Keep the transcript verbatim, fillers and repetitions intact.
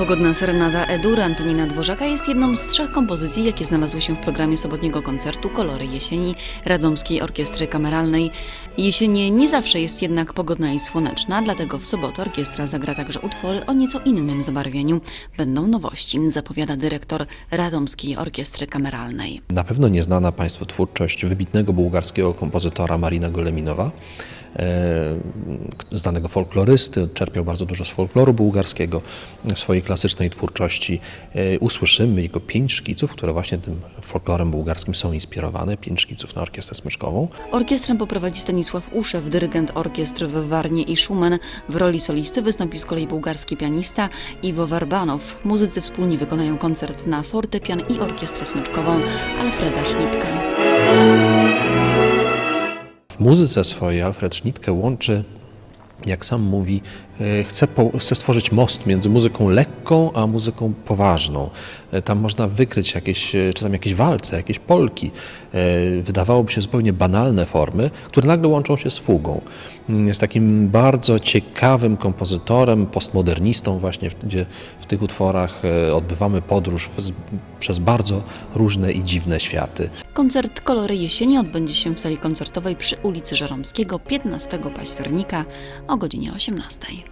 Pogodna serenada E-dur Antonina Dworzaka jest jedną z trzech kompozycji, jakie znalazły się w programie sobotniego koncertu Kolory jesieni Radomskiej Orkiestry Kameralnej. Jesienie nie zawsze jest jednak pogodna i słoneczna, dlatego w sobotę orkiestra zagra także utwory o nieco innym zabarwieniu. Będą nowości, zapowiada dyrektor Radomskiej Orkiestry Kameralnej. Na pewno nieznana Państwu twórczość wybitnego bułgarskiego kompozytora Marina Goleminowa, znanego folklorysty, czerpiał bardzo dużo z folkloru bułgarskiego w swojej klasycznej twórczości. Usłyszymy jego pięć szkiców, które właśnie tym folklorem bułgarskim są inspirowane, pięć szkiców na orkiestrę smyczkową. Orkiestrę poprowadzi Stanisław Uszew, dyrygent orkiestr w Warnie i Szumen. W roli solisty wystąpi z kolei bułgarski pianista Iwo Warbanow. Muzycy wspólnie wykonają koncert na fortepian i orkiestrę smyczkową Alfreda Schnittke. W muzyce swojej Alfred Schnittke łączy, jak sam mówi, chce, po, chce stworzyć most między muzyką lekką a muzyką poważną. Tam można wykryć jakieś, czasem jakieś walce, jakieś polki. Wydawałoby się zupełnie banalne formy, które nagle łączą się z fugą. Jest takim bardzo ciekawym kompozytorem, postmodernistą właśnie, gdzie w tych utworach odbywamy podróż w, przez bardzo różne i dziwne światy. Koncert Kolory jesieni odbędzie się w sali koncertowej przy ulicy Żeromskiego piętnastego października o godzinie osiemnastej.